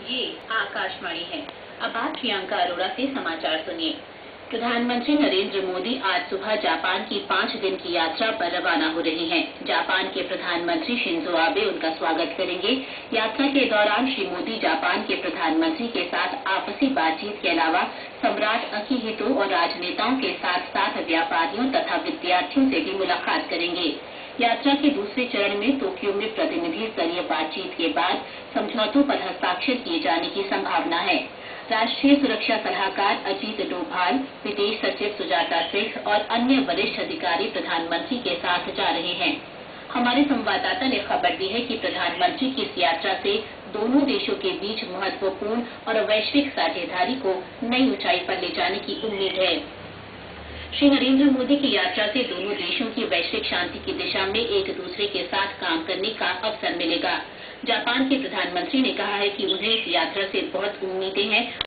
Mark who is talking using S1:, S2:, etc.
S1: ये आकाशवाणी है। अब आप प्रियंका अरोड़ा से समाचार सुनिए। प्रधानमंत्री नरेंद्र मोदी आज सुबह जापान की 5 दिन की यात्रा पर रवाना हो रहे हैं। जापान के प्रधानमंत्री शिंजो आबे उनका स्वागत करेंगे। यात्रा के दौरान श्री मोदी जापान के प्रधानमंत्री के साथ आपसी बातचीत के अलावा सम्राट अकिहितो और राजनेताओं के साथ साथ व्यापारियों तथा विद्यार्थियों से भी मुलाकात करेंगे। यात्रा के दूसरे चरण में टोक्यो में प्रतिनिधि स्तरीय बातचीत के बाद समझौतों पर हस्ताक्षर किए जाने की संभावना है। राष्ट्रीय सुरक्षा सलाहकार अजीत डोभाल, विदेश सचिव सुजाता सिंह और अन्य वरिष्ठ अधिकारी प्रधानमंत्री के साथ जा रहे हैं। हमारे संवाददाता ने खबर दी है कि प्रधानमंत्री की इस यात्रा से दोनों देशों के बीच महत्वपूर्ण और वैश्विक साझेदारी को नई ऊंचाई पर ले जाने की उम्मीद है। श्री नरेंद्र मोदी की यात्रा से दोनों देशों की वैश्विक शांति की दिशा में एक दूसरे के साथ काम करने का अवसर मिलेगा। जापान के प्रधानमंत्री ने कहा है कि उन्हें इस यात्रा से बहुत उम्मीदें हैं